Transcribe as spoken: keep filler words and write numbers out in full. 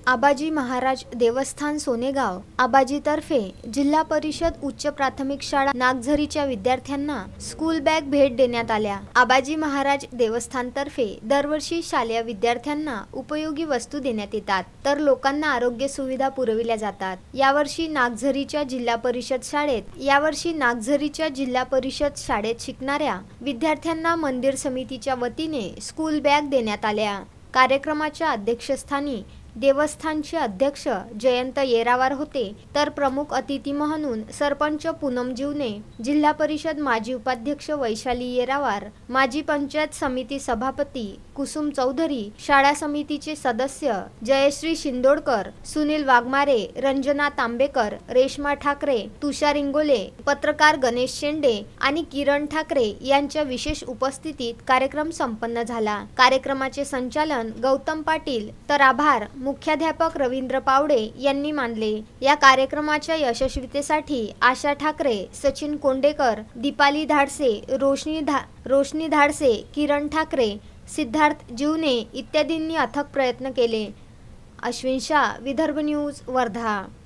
आबाजी महाराज देवस्थान सोनेगाव आबाजीतर्फे जिल्हा परिषद उच्च प्राथमिक शाळा नागझरीच्या विद्यार्थ्यांना स्कूल बॅग भेट देण्यात आल्या। आबाजी महाराज देवस्थानतर्फे दरवर्षी शालेय विद्यार्थ्यांना उपयोगी वस्तू देण्यात येतात, तर लोकांना आरोग्य सुविधा पुरविल्या जातात। यावर्षी नागझरीच्या जिल्हा परिषद शाळेत यावर्षी नागझरीच्या जिल्हा परिषद शाळेत शिकणाऱ्या विद्यार्थ्यांना मंदिर समितीच्या वतीने स्कूल बॅग देण्यात आल्या। कार्यक्रमाच्या अध्यक्षस्थानी देवस्थानचे अध्यक्ष जयंत येरावार होते, तर प्रमुख अतिथी म्हणून सरपंच पूनम जीवने, जिल्हा परिषद माजी उपाध्यक्ष वैशाली येरावार, माजी पंचायत समिती सभापती कुसुम चौधरी, शाळा समितीचे सदस्य जयश्री शिंदोडकर, सुनील वाघमारे, रंजना तांबेकर, रेश्मा ठाकरे, तुषार इंगोले, पत्रकार गणेश शेंडे आणि किरण ठाकरे यांच्या विशेष उपस्थितीत कार्यक्रम संपन्न झाला। कार्यक्रमाचे संचालन गौतम पाटील तर आभार मुख्याध्यापक रवींद्र पावडे यांनी मानले। या कार्यक्रमाच्या यशस्वीतेसाठी आशा ठाकरे, सचिन कोंडेकर, दीपाली धाडसे, रोशनी धा रोशनी धाडसे, किरण ठाकरे, सिद्धार्थ जीवने इत्यादींनी अथक प्रयत्न केले। अश्विन शाह, विदर्भ न्यूज, वर्धा।